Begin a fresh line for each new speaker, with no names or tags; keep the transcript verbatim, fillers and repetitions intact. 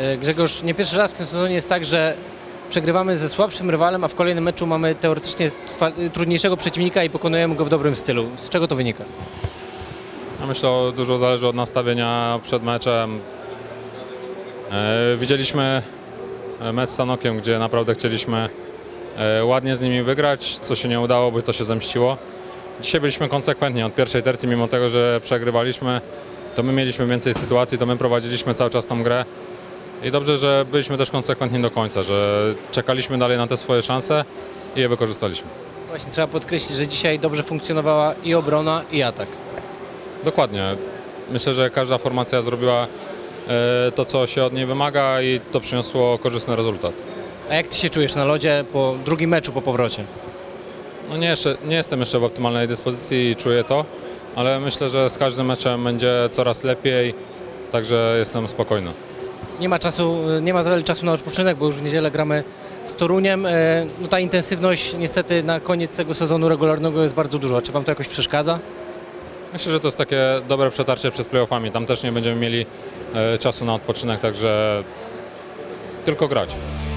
Grzegorz, nie pierwszy raz w tym sezonie jest tak, że przegrywamy ze słabszym rywalem, a w kolejnym meczu mamy teoretycznie trudniejszego przeciwnika i pokonujemy go w dobrym stylu. Z czego to wynika?
Ja myślę, że dużo zależy od nastawienia przed meczem. E, widzieliśmy mecz z Sanokiem, gdzie naprawdę chcieliśmy e, ładnie z nimi wygrać, co się nie udało, by to się zemściło. Dzisiaj byliśmy konsekwentni od pierwszej tercji, mimo tego, że przegrywaliśmy, to my mieliśmy więcej sytuacji, to my prowadziliśmy cały czas tą grę. I dobrze, że byliśmy też konsekwentni do końca, że czekaliśmy dalej na te swoje szanse i je wykorzystaliśmy.
Właśnie trzeba podkreślić, że dzisiaj dobrze funkcjonowała i obrona, i atak.
Dokładnie. Myślę, że każda formacja zrobiła e, to, co się od niej wymaga i to przyniosło korzystny rezultat.
A jak ty się czujesz na lodzie po drugim meczu po powrocie?
No nie, jeszcze, nie jestem jeszcze w optymalnej dyspozycji i czuję to, ale myślę, że z każdym meczem będzie coraz lepiej, także jestem spokojny.
Nie ma czasu, nie ma za wiele czasu na odpoczynek, bo już w niedzielę gramy z Toruniem. No ta intensywność niestety na koniec tego sezonu regularnego jest bardzo duża. Czy wam to jakoś przeszkadza?
Myślę, że to jest takie dobre przetarcie przed playoffami. Tam też nie będziemy mieli e, czasu na odpoczynek, także tylko grać.